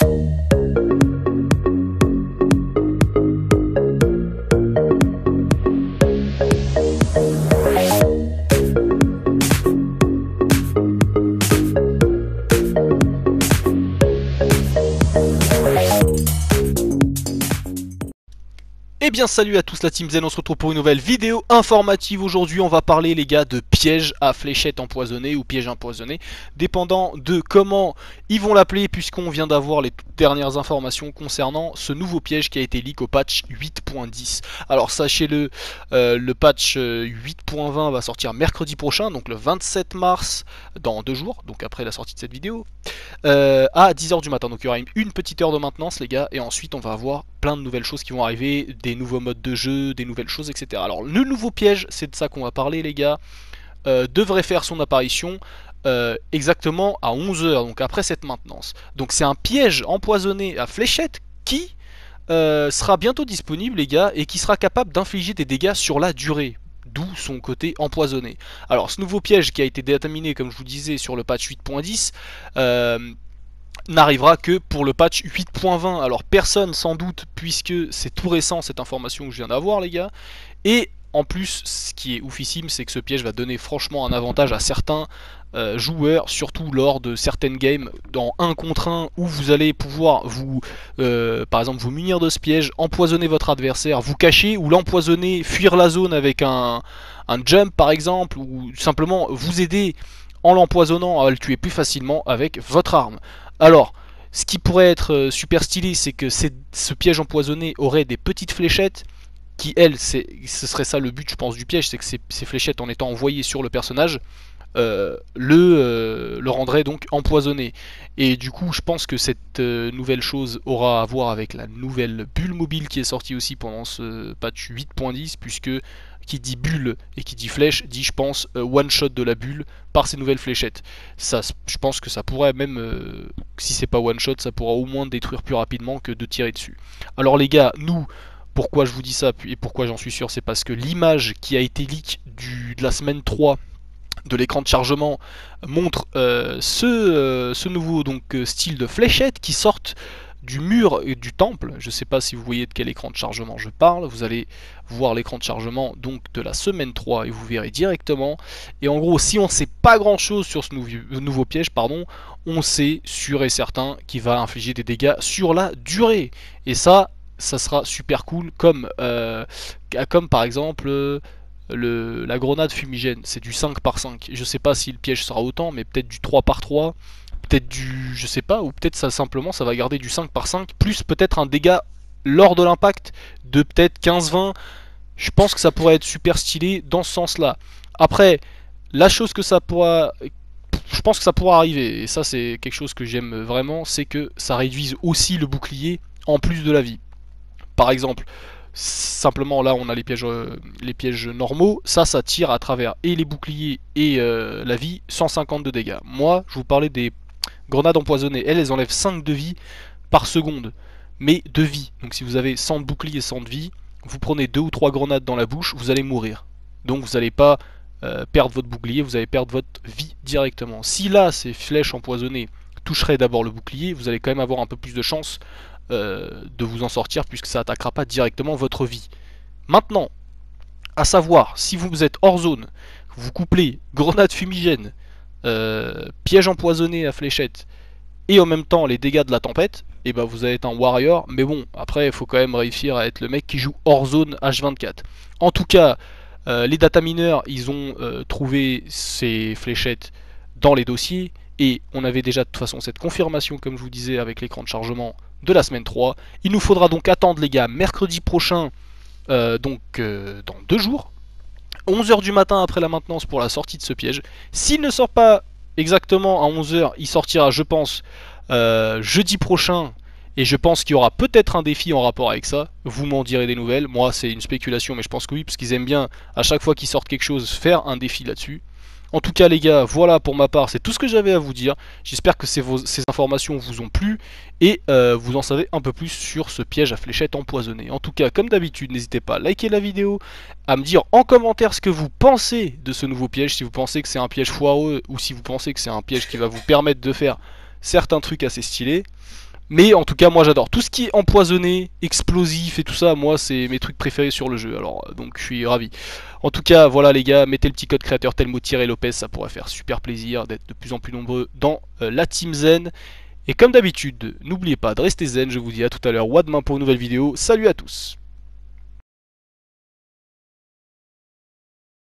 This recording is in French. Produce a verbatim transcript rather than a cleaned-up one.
Eh bien salut à tous la Team Zen, on se retrouve pour une nouvelle vidéo informative. Aujourd'hui on va parler les gars de pièges à fléchettes empoisonnées ou pièges empoisonnés, dépendant de comment ils vont l'appeler, puisqu'on vient d'avoir les toutes dernières informations concernant ce nouveau piège qui a été leak au patch huit point dix. Alors sachez-le, euh, le patch huit point vingt va sortir mercredi prochain, donc le vingt-sept mars, dans deux jours, donc après la sortie de cette vidéo, euh, à dix heures du matin. Donc il y aura une petite heure de maintenance les gars, et ensuite on va avoir plein de nouvelles choses qui vont arriver, des nouveaux modes de jeu, des nouvelles choses, et cetera. Alors le nouveau piège, c'est de ça qu'on va parler les gars, euh, devrait faire son apparition euh, exactement à onze heures, donc après cette maintenance. Donc c'est un piège empoisonné à fléchettes qui euh, sera bientôt disponible les gars, et qui sera capable d'infliger des dégâts sur la durée. D'où son côté empoisonné. Alors ce nouveau piège qui a été déterminé, comme je vous disais, sur le patch huit point dix, euh, n'arrivera que pour le patch huit point vingt. Alors personne sans doute, puisque c'est tout récent cette information que je viens d'avoir les gars. Et en plus, ce qui est oufissime, c'est que ce piège va donner franchement un avantage à certains euh, joueurs, surtout lors de certaines games dans un contre un, où vous allez pouvoir vous, euh, par exemple, vous munir de ce piège, empoisonner votre adversaire, vous cacher, ou l'empoisonner, fuir la zone avec un, un jump par exemple, ou simplement vous aider en l'empoisonnant à le tuer plus facilement avec votre arme. Alors, ce qui pourrait être super stylé, c'est que ce piège empoisonné aurait des petites fléchettes qui, elles, ce serait ça le but, je pense, du piège, c'est que ces, ces fléchettes, en étant envoyées sur le personnage, euh, le, euh, le rendraient donc empoisonné. Et du coup, je pense que cette euh, nouvelle chose aura à voir avec la nouvelle bulle mobile qui est sortie aussi pendant ce patch huit point dix, puisque qui dit bulle et qui dit flèche dit, je pense, euh, one shot de la bulle par ces nouvelles fléchettes. Ça, je pense que ça pourrait même, euh, si c'est pas one shot, ça pourra au moins détruire plus rapidement que de tirer dessus. Alors les gars, nous, pourquoi je vous dis ça et pourquoi j'en suis sûr, c'est parce que l'image qui a été leak du, de la semaine trois de l'écran de chargement montre euh, ce, euh, ce nouveau donc, style de fléchettes qui sortent du mur du temple. Je ne sais pas si vous voyez de quel écran de chargement je parle. Vous allez voir l'écran de chargement donc de la semaine trois et vous verrez directement. Et en gros, si on ne sait pas grand chose sur ce nouveau, nouveau piège, pardon, on sait sûr et certain qu'il va infliger des dégâts sur la durée. Et ça, ça sera super cool, comme, euh, comme par exemple euh, le, la grenade fumigène. C'est du cinq par cinq. Je sais pas si le piège sera autant, mais peut-être du trois par trois. Peut-être du, je sais pas, ou peut-être ça simplement ça va garder du cinq par cinq, plus peut-être un dégât lors de l'impact de peut-être quinze vingt. Je pense que ça pourrait être super stylé dans ce sens-là. Après, la chose que ça pourra, je pense que ça pourra arriver, et ça c'est quelque chose que j'aime vraiment, c'est que ça réduise aussi le bouclier en plus de la vie. Par exemple, simplement là on a les pièges, euh, les pièges normaux, ça ça tire à travers et les boucliers et euh, la vie, cent cinquante de dégâts. Moi je vous parlais des grenades empoisonnées, elles, elles enlèvent cinq de vie par seconde, mais de vie. Donc si vous avez cent de bouclier et cent de vie, vous prenez deux ou trois grenades dans la bouche, vous allez mourir. Donc vous n'allez pas euh, perdre votre bouclier, vous allez perdre votre vie directement. Si là ces flèches empoisonnées toucheraient d'abord le bouclier, vous allez quand même avoir un peu plus de chance euh, de vous en sortir, puisque ça attaquera pas directement votre vie. Maintenant, à savoir, si vous êtes hors zone, vous couplez grenade fumigène, Euh, piège empoisonné à fléchette et en même temps les dégâts de la tempête, et bah vous allez être un warrior. Mais bon, après il faut quand même réussir à être le mec qui joue hors zone H vingt-quatre. En tout cas, euh, les data mineurs, ils ont euh, trouvé ces fléchettes dans les dossiers, et on avait déjà de toute façon cette confirmation, comme je vous disais, avec l'écran de chargement de la semaine trois. Il nous faudra donc attendre les gars mercredi prochain, euh, donc euh, dans deux jours, onze heures du matin après la maintenance, pour la sortie de ce piège. S'il ne sort pas exactement à onze heures, il sortira, je pense, euh, jeudi prochain. Et je pense qu'il y aura peut-être un défi en rapport avec ça. Vous m'en direz des nouvelles. Moi, c'est une spéculation, mais je pense que oui, parce qu'ils aiment bien, à chaque fois qu'ils sortent quelque chose, faire un défi là-dessus. En tout cas les gars, voilà pour ma part, c'est tout ce que j'avais à vous dire. J'espère que ces, vos, ces informations vous ont plu, et euh, vous en savez un peu plus sur ce piège à fléchettes empoisonné. En tout cas, comme d'habitude, n'hésitez pas à liker la vidéo, à me dire en commentaire ce que vous pensez de ce nouveau piège, si vous pensez que c'est un piège foireux, ou si vous pensez que c'est un piège qui va vous permettre de faire certains trucs assez stylés. Mais en tout cas, moi j'adore. Tout ce qui est empoisonné, explosif et tout ça, moi c'est mes trucs préférés sur le jeu. Alors, donc je suis ravi. En tout cas, voilà les gars, mettez le petit code créateur Telmo-Lopez, ça pourrait faire super plaisir d'être de plus en plus nombreux dans euh, la Team Zen. Et comme d'habitude, n'oubliez pas de rester zen, je vous dis à tout à l'heure, ou à demain pour une nouvelle vidéo. Salut à tous!